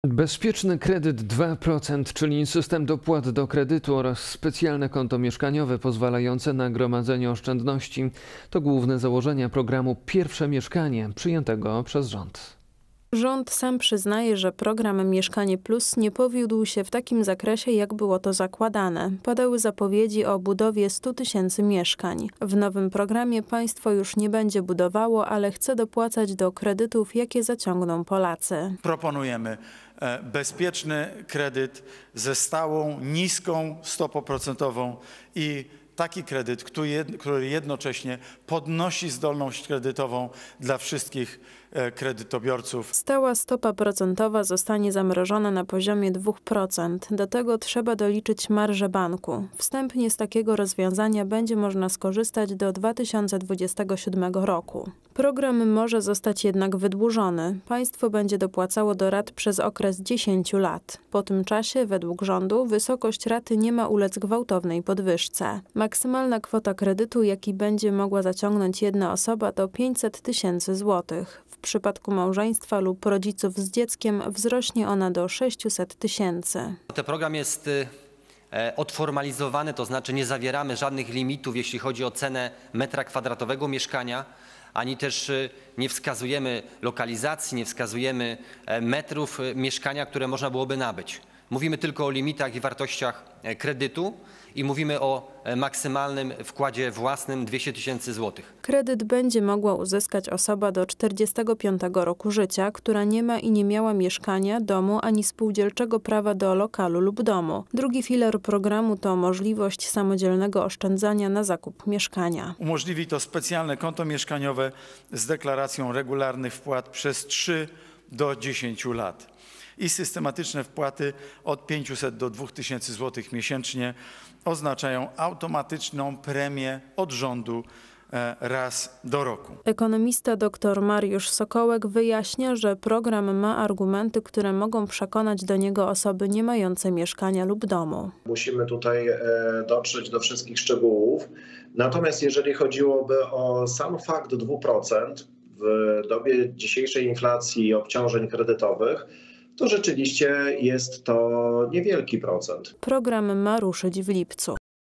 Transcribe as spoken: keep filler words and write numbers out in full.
Bezpieczny kredyt dwa procent, czyli system dopłat do kredytu oraz specjalne konto mieszkaniowe pozwalające na gromadzenie oszczędności to główne założenia programu Pierwsze Mieszkanie przyjętego przez rząd. Rząd sam przyznaje, że program Mieszkanie Plus nie powiódł się w takim zakresie, jak było to zakładane. Padały zapowiedzi o budowie stu tysięcy mieszkań. W nowym programie państwo już nie będzie budowało, ale chce dopłacać do kredytów, jakie zaciągną Polacy. Proponujemy bezpieczny kredyt ze stałą, niską stopą procentową i taki kredyt, który jednocześnie podnosi zdolność kredytową dla wszystkich kredytobiorców. Stała stopa procentowa zostanie zamrożona na poziomie dwóch procent. Do tego trzeba doliczyć marżę banku. Wstępnie z takiego rozwiązania będzie można skorzystać do dwa tysiące dwudziestego siódmego roku. Program może zostać jednak wydłużony. Państwo będzie dopłacało do rat przez okres dziesięciu lat. Po tym czasie, według rządu, wysokość raty nie ma ulec gwałtownej podwyżce. Maksymalna kwota kredytu, jaki będzie mogła zaciągnąć jedna osoba, to pięćset tysięcy złotych. W przypadku małżeństwa lub rodziców z dzieckiem wzrośnie ona do sześciuset tysięcy. Ten program jest odformalizowany, to znaczy nie zawieramy żadnych limitów, jeśli chodzi o cenę metra kwadratowego mieszkania, ani też nie wskazujemy lokalizacji, nie wskazujemy metrów mieszkania, które można byłoby nabyć. Mówimy tylko o limitach i wartościach kredytu i mówimy o maksymalnym wkładzie własnym dwieście tysięcy złotych. Kredyt będzie mogła uzyskać osoba do czterdziestego piątego roku życia, która nie ma i nie miała mieszkania, domu ani spółdzielczego prawa do lokalu lub domu. Drugi filar programu to możliwość samodzielnego oszczędzania na zakup mieszkania. Umożliwi to specjalne konto mieszkaniowe z deklaracją regularnych wpłat przez trzy do dziesięciu lat. I systematyczne wpłaty od pięciuset do dwóch tysięcy złotych miesięcznie oznaczają automatyczną premię od rządu raz do roku. Ekonomista dr Mariusz Sokołek wyjaśnia, że program ma argumenty, które mogą przekonać do niego osoby nie mające mieszkania lub domu. Musimy tutaj dotrzeć do wszystkich szczegółów. Natomiast jeżeli chodziłoby o sam fakt dwóch procent w dobie dzisiejszej inflacji i obciążeń kredytowych, to rzeczywiście jest to niewielki procent. Program ma ruszyć w lipcu.